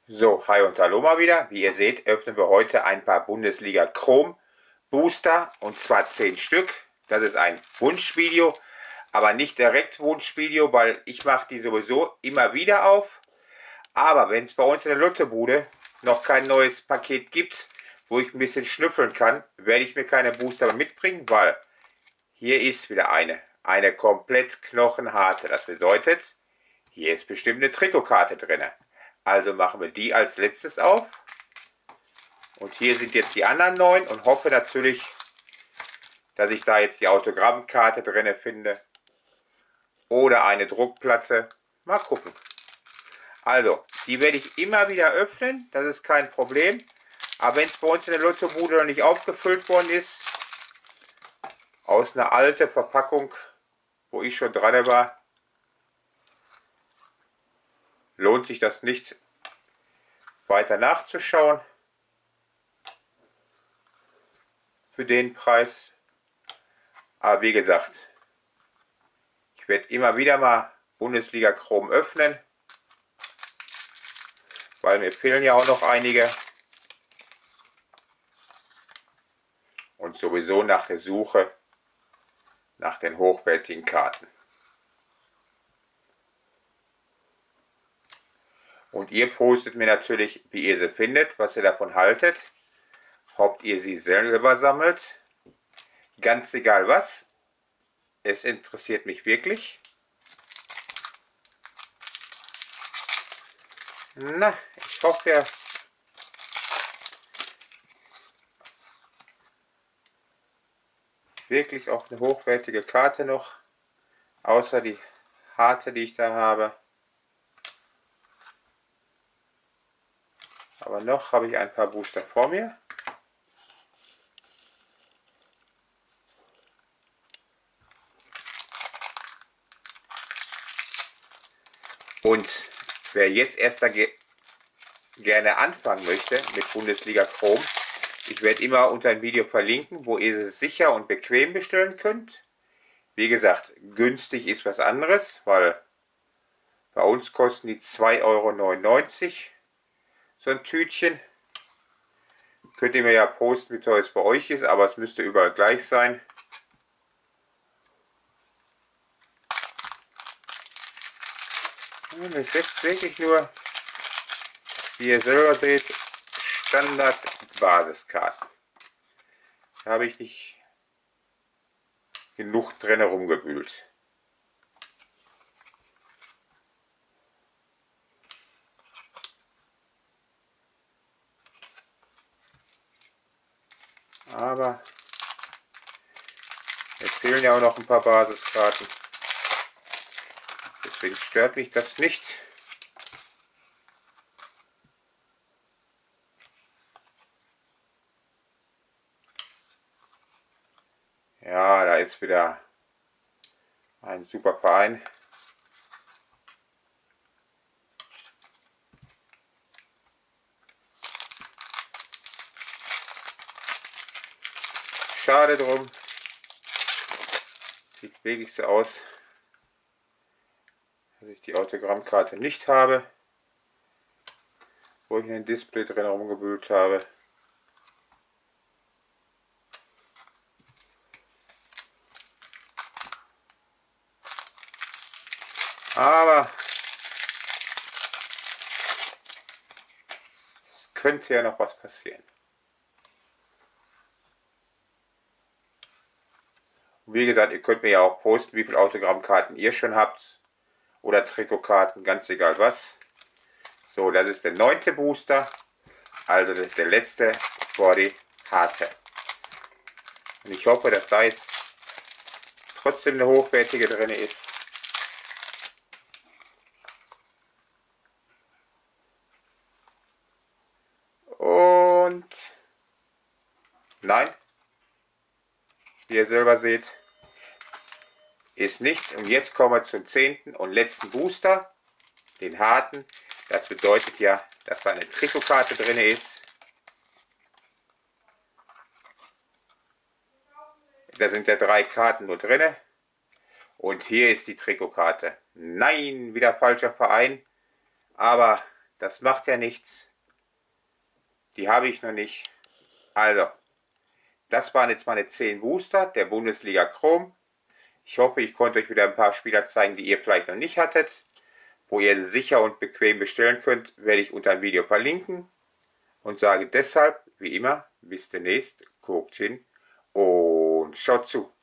So, hi und hallo mal wieder. Wie ihr seht, öffnen wir heute ein paar Bundesliga Chrom Booster, und zwar 10 Stück. Das ist ein Wunschvideo, aber nicht direkt Wunschvideo, weil ich mache die sowieso immer wieder auf. Aber wenn es bei uns in der Lottobude noch kein neues Paket gibt, wo ich ein bisschen schnüffeln kann, werde ich mir keine Booster mitbringen, weil hier ist wieder eine komplett knochenharte. Das bedeutet, hier ist bestimmt eine Trikotkarte drin. Also machen wir die als letztes auf. Und hier sind jetzt die anderen 9 und hoffe natürlich, dass ich da jetzt die Autogrammkarte drin finde. Oder eine Druckplatte. Mal gucken. Also, die werde ich immer wieder öffnen. Das ist kein Problem. Aber wenn es bei uns in der Lottobude noch nicht aufgefüllt worden ist, aus einer alten Verpackung, wo ich schon dran war, lohnt sich das nicht weiter nachzuschauen für den Preis. Aber wie gesagt, ich werde immer wieder mal Bundesliga Chrom öffnen, weil mir fehlen ja auch noch einige. Und sowieso nach der Suche nach den hochwertigen Karten. Und ihr postet mir natürlich, wie ihr sie findet, was ihr davon haltet. Ob ihr sie selber sammelt. Ganz egal was. Es interessiert mich wirklich. Na, ich hoffe ja. Wirklich auch eine hochwertige Karte noch. Außer die harte, die ich da habe. Aber noch habe ich ein paar Booster vor mir. Und wer jetzt erst da gerne anfangen möchte mit Bundesliga Chrom, ich werde immer unter ein Video verlinken, wo ihr es sicher und bequem bestellen könnt. Wie gesagt, günstig ist was anderes, weil bei uns kosten die 2,99 € so ein Tütchen. Könnt ihr mir ja posten, wie teuer es bei euch ist, aber es müsste überall gleich sein. Und es ist wirklich nur, wie ihr selber seht, Standard-Basiskarten. Da habe ich nicht genug drin herumgewühlt. Aber es fehlen ja auch noch ein paar Basiskarten. Deswegen stört mich das nicht. Ja, da ist wieder ein super Verein. Schade drum. Sieht wirklich so aus, dass ich die Autogrammkarte nicht habe, wo ich ein Display drin rumgebügelt habe. Aber könnte ja noch was passieren. Wie gesagt, ihr könnt mir ja auch posten, wie viele Autogrammkarten ihr schon habt. Oder Trikotkarten, ganz egal was. So, das ist der 9. Booster. Also das ist der letzte vor die harte. Und ich hoffe, dass da jetzt trotzdem eine hochwertige drin ist. Und nein, wie ihr selber seht, ist nicht. Und jetzt kommen wir zum 10. und letzten Booster, den harten. Das bedeutet ja, dass da eine Trikotkarte drin ist. Da sind ja 3 Karten nur drin. Und hier ist die Trikotkarte. Nein, wieder falscher Verein. Aber Das macht ja nichts. Die habe ich noch nicht. Also, das waren jetzt meine 10 Booster der Bundesliga Chrome. Ich hoffe, ich konnte euch wieder ein paar Spieler zeigen, die ihr vielleicht noch nicht hattet. Wo ihr sie sicher und bequem bestellen könnt, werde ich unter dem Video verlinken. Und sage deshalb, wie immer, bis demnächst, guckt hin und schaut zu.